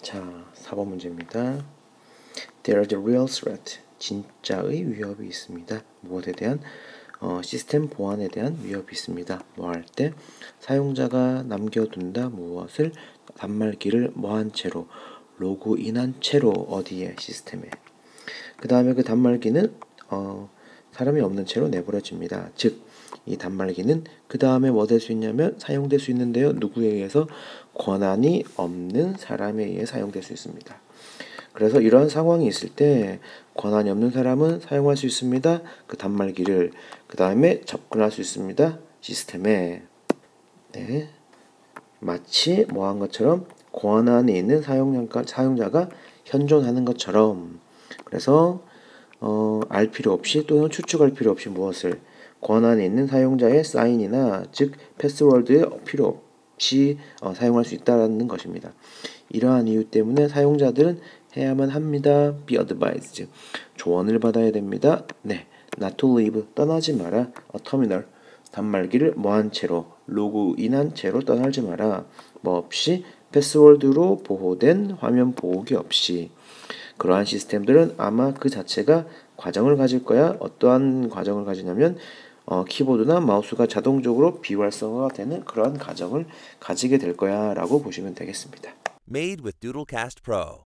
자, 4번 문제입니다. There's a real threat. 진짜의 위협이 있습니다. 무엇에 대한? 시스템 보안에 대한 위협이 있습니다. 뭐 할 때? 사용자가 남겨둔다 무엇을? 단말기를 뭐한 채로? 로그인한 채로 어디에? 시스템에. 그 다음에 그 단말기는 사람이 없는 채로 내버려집니다. 즉, 이 단말기는 그 다음에 뭐 될 수 있냐면 사용될 수 있는데요. 누구에 의해서? 권한이 없는 사람에 의해 사용될 수 있습니다. 그래서 이런 상황이 있을 때 권한이 없는 사람은 사용할 수 있습니다. 그 단말기를 그 다음에 접근할 수 있습니다. 시스템에. 네. 마치 뭐 한 것처럼 권한이 있는 사용자가 현존하는 것처럼. 그래서 알 필요 없이 또는 추측할 필요 없이 무엇을? 권한이 있는 사용자의 사인이나 즉 패스워드에 필요 없이 사용할 수 있다는 것입니다. 이러한 이유 때문에 사용자들은 해야만 합니다. Be advised. 조언을 받아야 됩니다. 네, not to leave. 떠나지 마라. A terminal. 단말기를 뭐한 채로? 로그인한 채로 떠나지 마라. 뭐 없이? 패스워드로 보호된 화면 보호기 없이. 그러한 시스템들은 아마 그 자체가 과정을 가질 거야. 어떠한 과정을 가지냐면 키보드나 마우스가 자동적으로 비활성화가 되는 그러한 과정을 가지게 될 거야 라고 보시면 되겠습니다. Made with Doodlecast Pro.